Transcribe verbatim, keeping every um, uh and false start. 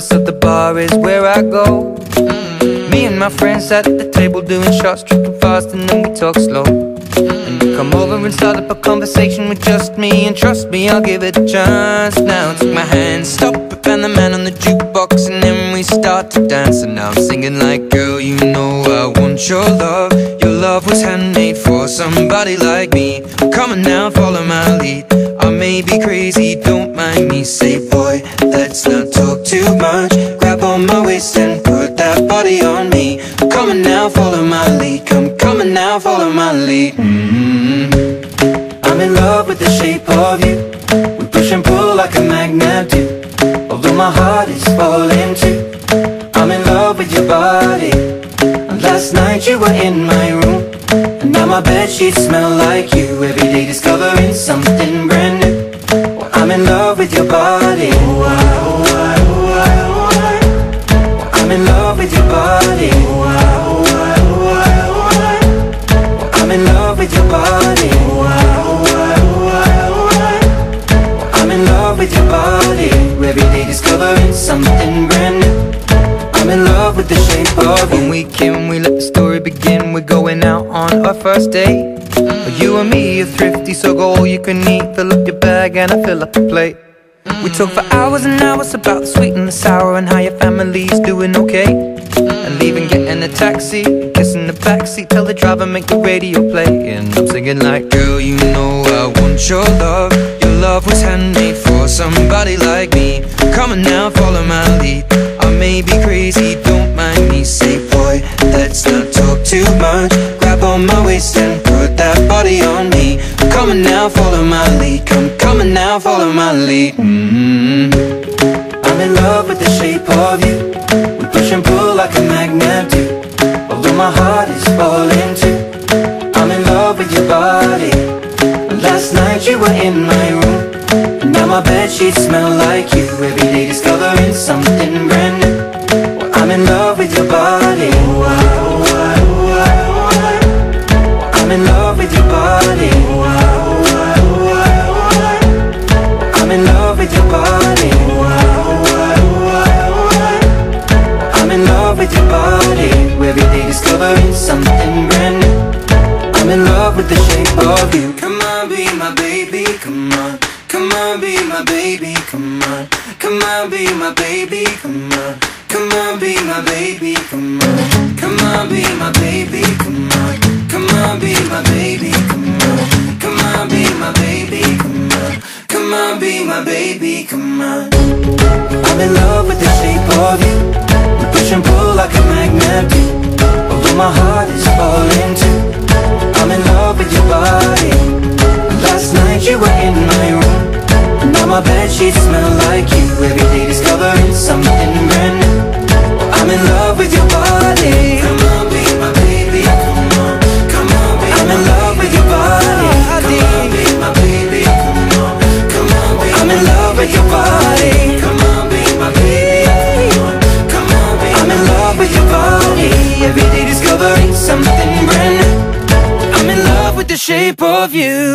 Starbucks, so the bar is where I go. Me and my friends at the table doing shots, tripping fast, and then we talk slow. And you come over and start up a conversation with just me, and trust me, I'll give it a chance. Now take my hand, stop it, and the man on the jukebox, and then we start to dance. And now I'm singing like, girl, you know I want your love. Your love was handmade for somebody like me. Come on now, follow my lead. I may be crazy, don't mind me. Say, boy, let's not talk too much. Grab on my waist and put that body on me. Come on now, follow my lead. Come, come on now, follow my lead. mm-hmm. I'm in love with the shape of you. We push and pull like a magnet do. Although my heart is falling too, I'm in love with your body. And last night you were in my room, and now my bedsheets smell like you. Every day discovering something brand new. Well, I'm in love with your body. Oh, I, oh, I, oh, I, oh, I. Well, I'm in love with your body. Oh, I, oh, I, oh, I, oh, I. Well, I'm in love with your body. Oh, I, oh, I, oh, I, oh, I. Well, I'm in love with your body. Every day discovering something brand new. I'm in love with the shape of you. When we came, we let the story begin. We're going out on our first date. You and me are thrifty, so go all you can eat. Fill up your bag and I fill up the plate. We talk for hours and hours about the sweet and the sour, and how your family's doing okay. And leaving, getting a taxi, kissing the backseat, tell the driver make the radio play. And I'm singing like, girl, you know I want your love. Your love was handmade for somebody like me. Come on now, follow my lead. I may be crazy, don't mind me. Say, boy, let's not talk too much. Grab on my waist and put that body on me. Come on now, follow my lead. Come, come on now, follow my lead. mm-hmm. I'm in love with the shape of you. We push and pull like a magnet do. Although my heart is falling too, I'm in love with your body. Last night you were in my room, and now my bedsheets smell like you. Every day discovering something brand new. Well, I'm in love with your body. Oh, I, oh, I, oh, I, oh, I. Well, I'm in love with your body. Oh, I, oh, I, oh, I, oh, I. Well, I'm in love with your body. Oh, I, oh, I, oh, I, oh, I. Well, I'm in love with your body. Every day discovering something brand new. I'm in love with the shape of you. Come on, be my baby, come on. Come on, be my baby, come on. Come on, be my baby, come on. Come on, be my baby, come on. Come on, be my baby, come on. Come on, be my baby, come on. Come on, be my baby, come on. Come on, be my baby, come on. I'm in love with the shape of you. We push and pull like a magnet do. Although my heart is falling too, I'm in love with your body. Last night you were in my room, now my bedsheets smell like you. Every day discovering something brand new. Well, I'm in love with your body. Come on, be my baby, come on. Come on, be I'm in love with your body. Come on, be my baby, come on. Come on, be I'm in love with your body. Come on, be my baby, come on. Come on, be I'm in love with your body. Every day discovering something brand new. I'm in love with the shape of you.